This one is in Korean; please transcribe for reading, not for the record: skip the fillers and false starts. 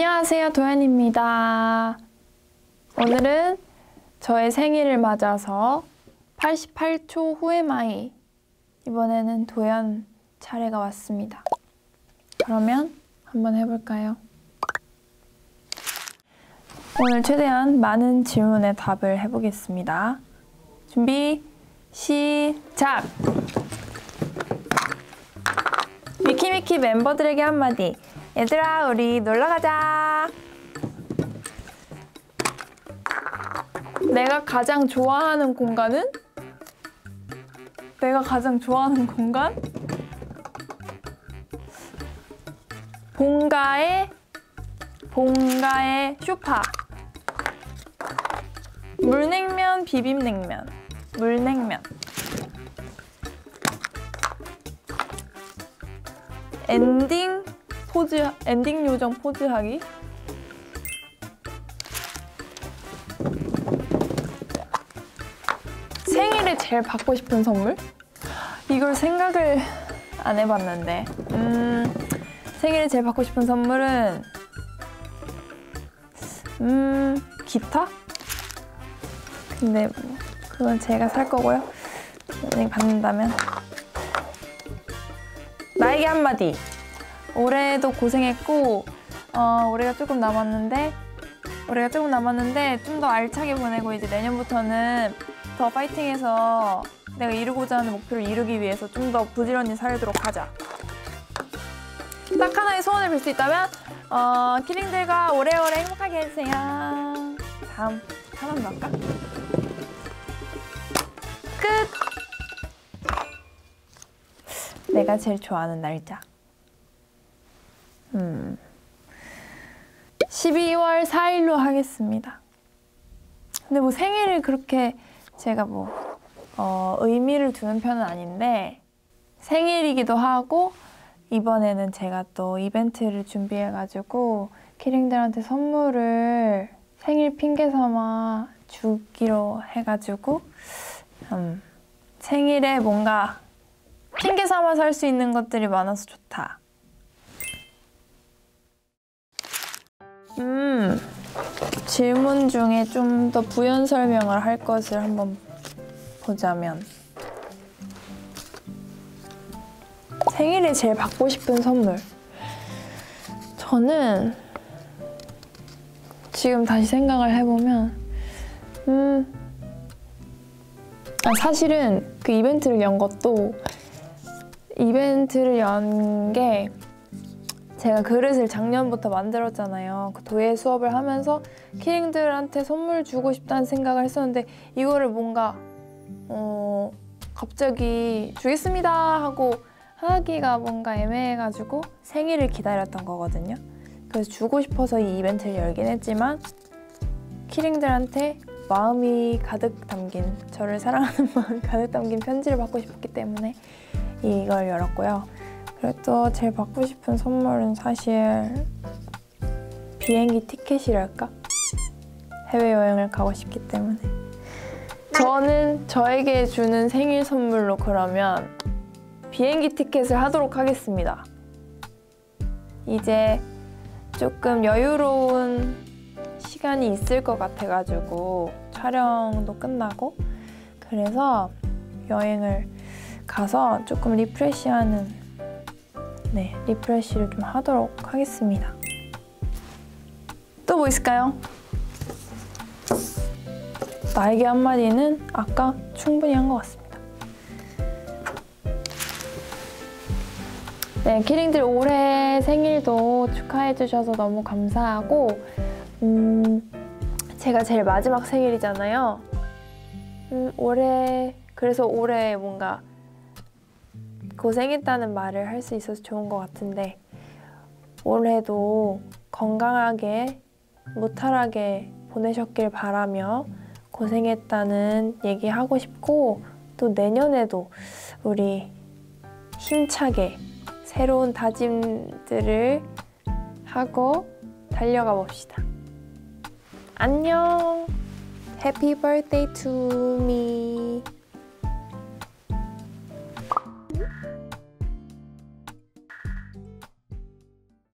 안녕하세요, 도연입니다. 오늘은 저의 생일을 맞아서 88초 후의 마이, 이번에는 도연 차례가 왔습니다. 그러면 한번 해볼까요? 오늘 최대한 많은 질문에 답을 해보겠습니다. 준비, 시작! 미키미키 멤버들에게 한마디. 얘들아, 우리 놀러가자. 내가 가장 좋아하는 공간은? 내가 가장 좋아하는 공간? 본가의 쇼파. 물냉면, 비빔냉면. 물냉면. 엔딩 요정 포즈하기. 생일에 제일 받고 싶은 선물? 이걸 생각을 안 해봤는데. 생일에 제일 받고 싶은 선물은 기타? 근데 뭐 그건 제가 살 거고요. 만약에 받는다면. 나에게 한마디. 올해도 고생했고 올해가 조금 남았는데 좀 더 알차게 보내고 이제 내년부터는 더 파이팅해서 내가 이루고자 하는 목표를 이루기 위해서 좀 더 부지런히 살도록 하자. 딱 하나의 소원을 빌 수 있다면 키링들과 오래오래 행복하게 해주세요. 다음 하나만 더 할까? 끝! 내가 제일 좋아하는 날짜. 12월 4일로 하겠습니다. 근데 뭐 생일을 그렇게 제가 뭐 의미를 두는 편은 아닌데 생일이기도 하고 이번에는 제가 또 이벤트를 준비해가지고 키링들한테 선물을 생일 핑계 삼아 주기로 해가지고 생일에 뭔가 핑계 삼아서 할 수 있는 것들이 많아서 좋다. 질문 중에 좀 더 부연 설명을 할 것을 한번 보자면 생일에 제일 받고 싶은 선물. 저는 지금 다시 생각을 해보면 사실은 그 이벤트를 연 게 제가 그릇을 작년부터 만들었잖아요. 그 도예 수업을 하면서 키링들한테 선물 주고 싶다는 생각을 했었는데 이거를 뭔가 갑자기 주겠습니다 하고 하기가 뭔가 애매해가지고 생일을 기다렸던 거거든요. 그래서 주고 싶어서 이 이벤트를 열긴 했지만 키링들한테 마음이 가득 담긴, 저를 사랑하는 마음이 가득 담긴 편지를 받고 싶었기 때문에 이걸 열었고요. 그리고 또 제일 받고 싶은 선물은 사실 비행기 티켓이랄까? 해외여행을 가고 싶기 때문에. 저는 저에게 주는 생일 선물로 그러면 비행기 티켓을 하도록 하겠습니다. 이제 조금 여유로운 시간이 있을 것 같아가지고 촬영도 끝나고 그래서 여행을 가서 조금 리프레시를 좀 하도록 하겠습니다. 또 뭐 있을까요? 나에게 한마디는 아까 충분히 한 것 같습니다. 네, 키링들 올해 생일도 축하해주셔서 너무 감사하고 제가 제일 마지막 생일이잖아요. 그래서 올해 뭔가 고생했다는 말을 할 수 있어서 좋은 것 같은데 올해도 건강하게 무탈하게 보내셨길 바라며 고생했다는 얘기하고 싶고 또 내년에도 우리 힘차게 새로운 다짐들을 하고 달려가 봅시다. 안녕! Happy birthday to me!